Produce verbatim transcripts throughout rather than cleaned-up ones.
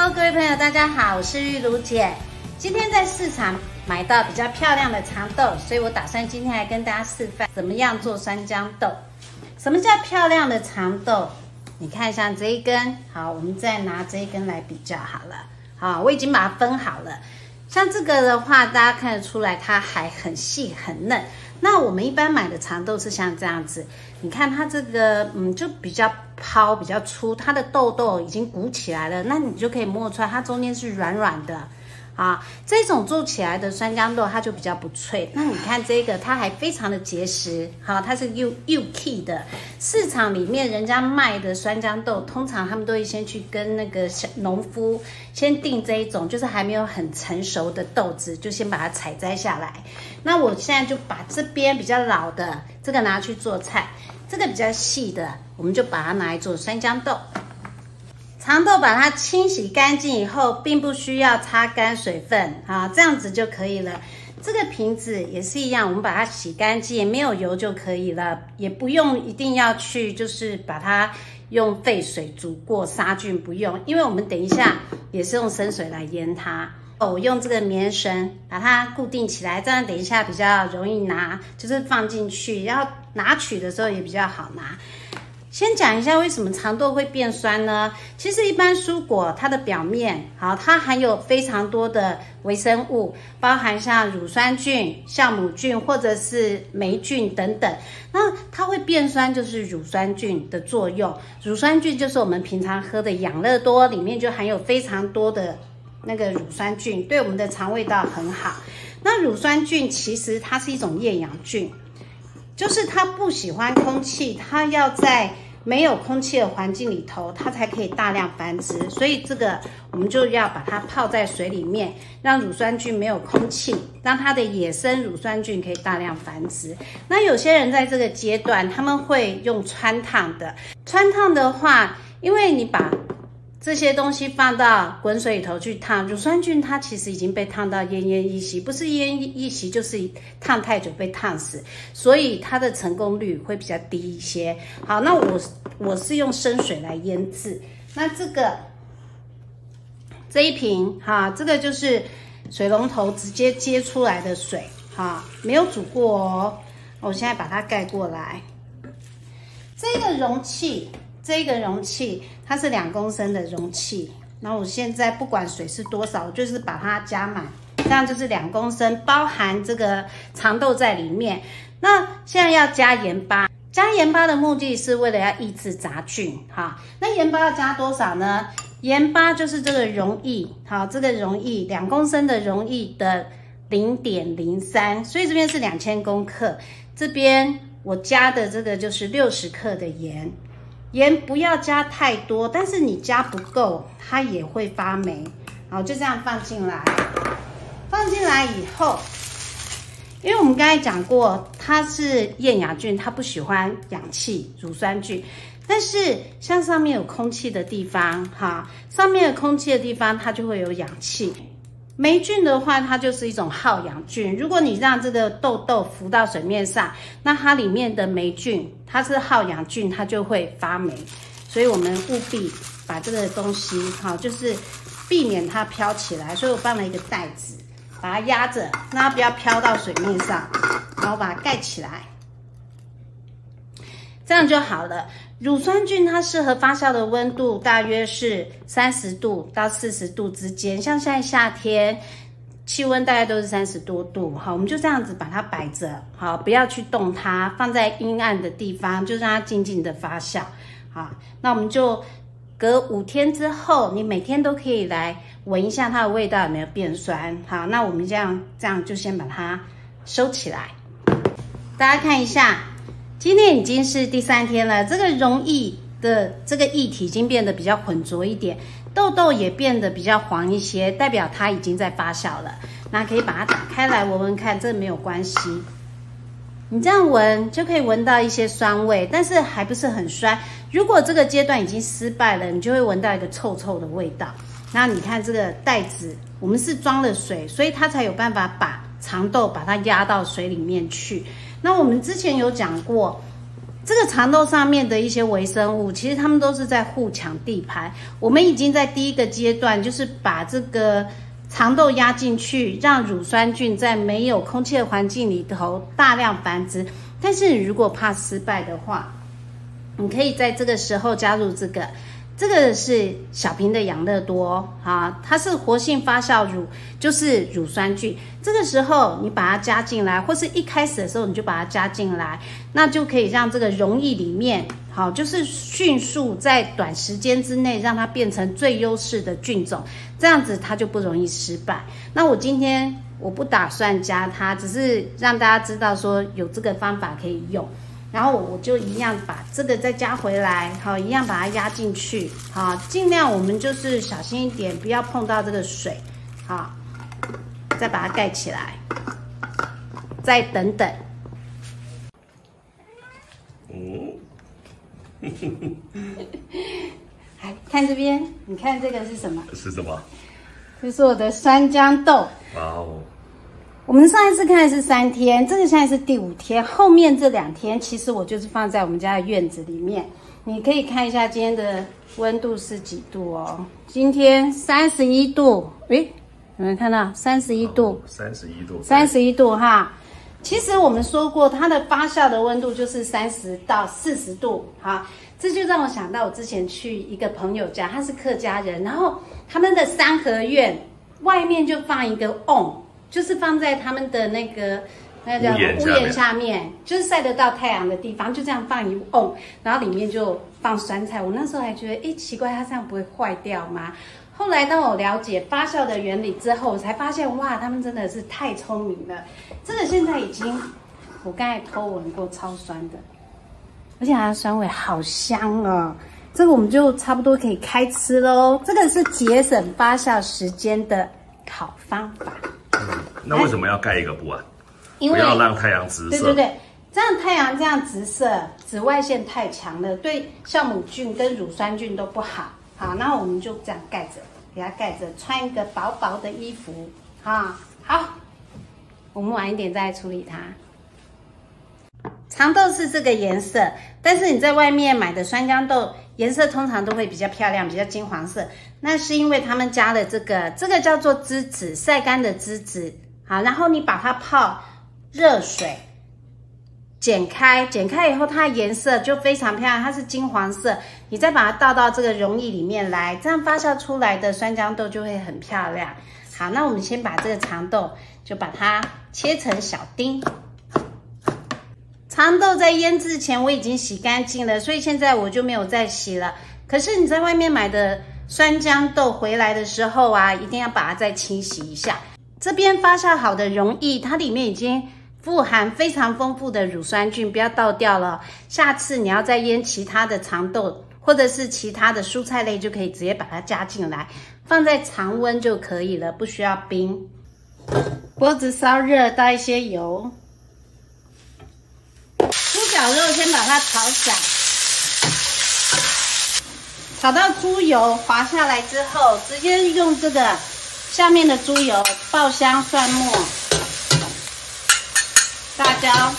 Hello， 各位朋友，大家好，我是玉茹姐。今天在市场买到比较漂亮的长豆，所以我打算今天来跟大家示范怎么样做酸豇豆。什么叫漂亮的长豆？你看一下这一根，好，我们再拿这一根来比较好了。好，我已经把它分好了。像这个的话，大家看得出来它还很细很嫩。那我们一般买的长豆是像这样子，你看它这个，嗯，就比较泡比较粗，它的豆豆已经鼓起来了，那你就可以摸出来，它中间是软软的。啊，这种做起来的酸豇豆它就比较不脆。那你看这个，它还非常的结实，好，它是 U U K 的。市场里面人家卖的酸豇豆，通常他们都会先去跟那个小农夫先订这一种，就是还没有很成熟的豆子，就先把它采摘下来。那我现在就把这边比较老的这个拿去做菜，这个比较细的，我们就把它拿来做酸豇豆。长豆把它清洗干净以后，并不需要擦干水分啊，这样子就可以了。这个瓶子也是一样，我们把它洗干净，没有油就可以了，也不用一定要去就是把它用沸水煮过杀菌，不用，因为我们等一下也是用生水来腌它。我用这个棉绳把它固定起来，这样等一下比较容易拿，就是放进去，然后拿取的时候也比较好拿。先讲一下为什么长豆会变酸呢？其实一般蔬果它的表面，好，它含有非常多的微生物，包含像乳酸菌、酵母菌或者是霉菌等等。那它会变酸，就是乳酸菌的作用。乳酸菌就是我们平常喝的养乐多里面就含有非常多的那个乳酸菌，对我们的肠胃道很好。那乳酸菌其实它是一种厌氧菌。就是它不喜欢空气，它要在没有空气的环境里头，它才可以大量繁殖。所以这个我们就要把它泡在水里面，让乳酸菌没有空气，让它的野生乳酸菌可以大量繁殖。那有些人在这个阶段，他们会用汆烫的。汆烫的话，因为你把这些东西放到滚水里头去烫，乳酸菌它其实已经被烫到奄奄一息，不是奄奄一息就是烫太久被烫死，所以它的成功率会比较低一些。好，那我我是用生水来腌制，那这个这一瓶哈，这个就是水龙头直接接出来的水哈，没有煮过哦。我现在把它盖过来，这个容器。这个容器它是两公升的容器，那我现在不管水是多少，我就是把它加满，这样就是两公升，包含这个长豆在里面。那现在要加盐巴，加盐巴的目的是为了要抑制杂菌，哈。那盐巴要加多少呢？盐巴就是这个溶液，好，这个溶液两公升的溶液的 零点零三， 所以这边是两千公克，这边我加的这个就是六十克的盐。盐不要加太多，但是你加不够，它也会发霉。好，就这样放进来。放进来以后，因为我们刚才讲过，它是厌氧菌，它不喜欢氧气、乳酸菌。但是像上面有空气的地方，哈，上面有空气的地方，它就会有氧气。霉菌的话，它就是一种好氧菌。如果你让这个豆豆浮到水面上，那它里面的霉菌，它是好氧菌，它就会发霉。所以我们务必把这个东西，好，就是避免它飘起来。所以我放了一个袋子，把它压着，让它不要飘到水面上，然后把它盖起来，这样就好了。乳酸菌它适合发酵的温度大约是三十度到四十度之间，像现在夏天气温大概都是三十多度，好，我们就这样子把它摆着，好，不要去动它，放在阴暗的地方，就让它静静的发酵，好，那我们就隔五天之后，你每天都可以来闻一下它的味道有没有变酸，好，那我们这样这样就先把它收起来，大家看一下。今天已经是第三天了，这个溶液的这个液体已经变得比较浑浊一点，豆豆也变得比较黄一些，代表它已经在发酵了。那可以把它打开来闻闻看，这没有关系。你这样闻就可以闻到一些酸味，但是还不是很酸。如果这个阶段已经失败了，你就会闻到一个臭臭的味道。那你看这个袋子，我们是装了水，所以它才有办法把长豆把它压到水里面去。那我们之前有讲过，这这个长豆上面的一些微生物，其实它们都是在互抢地盘。我们已经在第一个阶段，就是把这个长豆压进去，让乳酸菌在没有空气的环境里头大量繁殖。但是你如果怕失败的话，你可以在这个时候加入这个。这个是小瓶的养乐多啊，它是活性发酵乳，就是乳酸菌。这个时候你把它加进来，或是一开始的时候你就把它加进来，那就可以让这个溶液里面，好，就是迅速在短时间之内让它变成最优势的菌种，这样子它就不容易失败。那我今天我不打算加它，只是让大家知道说有这个方法可以用。然后我就一样把这个再加回来，好，一样把它压进去，好，尽量我们就是小心一点，不要碰到这个水，好，再把它盖起来，再等等。嗯，来看这边，你看这个是什么？ 是什么？ 这是我的酸豇豆。 哇哦！ 我们上一次看的是三天，这个现在是第五天，后面这两天其实我就是放在我们家的院子里面。你可以看一下今天的温度是几度哦？今天三十一度，诶，有没有看到三十一度？ 三十一度， 三十一度哈。其实我们说过，它的发酵的温度就是三十到四十度，哈。这就让我想到我之前去一个朋友家，他是客家人，然后他们的三合院外面就放一个瓮。就是放在他们的那个那叫屋檐下面，就是晒得到太阳的地方，就这样放一瓮，然后里面就放酸菜。我那时候还觉得，哎，奇怪，它这样不会坏掉吗？后来当我了解发酵的原理之后，我才发现，哇，他们真的是太聪明了。这个现在已经，我刚才偷闻过，超酸的，而且它的酸味好香哦。这个我们就差不多可以开吃喽。这个是节省发酵时间的好方法。 那为什么要盖一个布啊？ 因为不要让太阳直射。 对对对，这样太阳这样直射，紫外线太强了，对酵母菌跟乳酸菌都不好。好，那我们就这样盖着，给它盖着，穿一个薄薄的衣服啊。好，我们晚一点再来处理它。长豆是这个颜色，但是你在外面买的酸豇豆颜色通常都会比较漂亮，比较金黄色。那是因为他们加了这个，这个叫做栀子，晒干的栀子。好，然后你把它泡热水，剪开，剪开以后它的颜色就非常漂亮，它是金黄色。你再把它倒到这个溶液里面来，这样发酵出来的酸豇豆就会很漂亮。好，那我们先把这个长豆就把它切成小丁。长豆在腌制前我已经洗干净了，所以现在我就没有再洗了。可是你在外面买的酸豇豆回来的时候啊，一定要把它再清洗一下。这边发酵好的溶液，它里面已经富含非常丰富的乳酸菌，不要倒掉了。下次你要再腌其他的长豆或者是其他的蔬菜类，就可以直接把它加进来，放在常温就可以了，不需要冰。锅子烧热，倒一些油。猪脚肉先把它炒散，炒到猪油滑下来之后，直接用这个下面的猪油爆香蒜末、辣椒，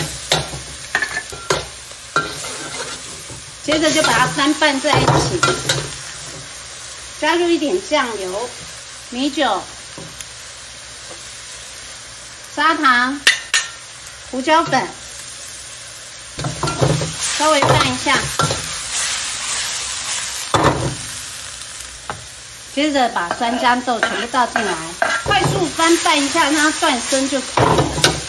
接着就把它翻拌在一起，加入一点酱油、米酒、砂糖、胡椒粉。稍微拌一下，接着把酸豇豆全部倒进来，快速翻拌一下，让它断生就可以了。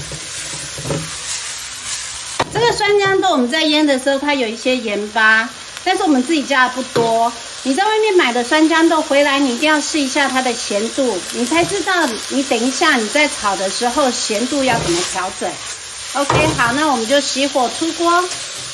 这个酸豇豆我们在腌的时候，它有一些盐巴，但是我们自己加的不多。你在外面买的酸豇豆回来，你一定要试一下它的咸度，你才知道你等一下你在炒的时候咸度要怎么调整。OK， 好，那我们就熄火出锅。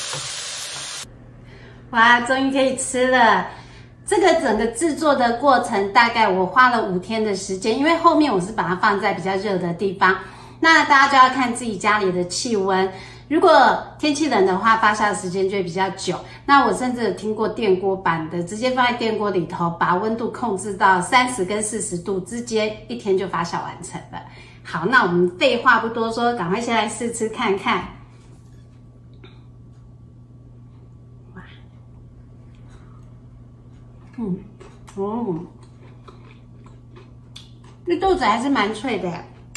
哇，终于可以吃了！这个整个制作的过程大概我花了五天的时间，因为后面我是把它放在比较热的地方。那大家就要看自己家里的气温，如果天气冷的话，发酵的时间就会比较久。那我甚至有听过电锅版的，直接放在电锅里头，把温度控制到三十跟四十度之间，一天就发酵完成了。好，那我们废话不多说，赶快先来试吃看看。 嗯，哦，这豆子还是蛮脆的。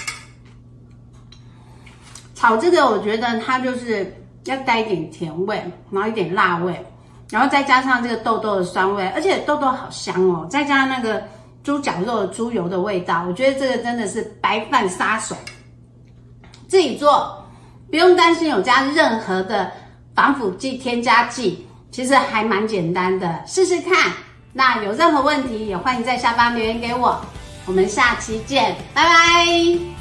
炒这个，我觉得它就是要带一点甜味，然后一点辣味，然后再加上这个豆豆的酸味，而且豆豆好香哦，再加上那个猪脚肉的猪油的味道，我觉得这个真的是白饭杀手。自己做不用担心有加任何的防腐剂、添加剂，其实还蛮简单的，试试看。那有任何问题也欢迎在下方留言给我，我们下期见，拜拜。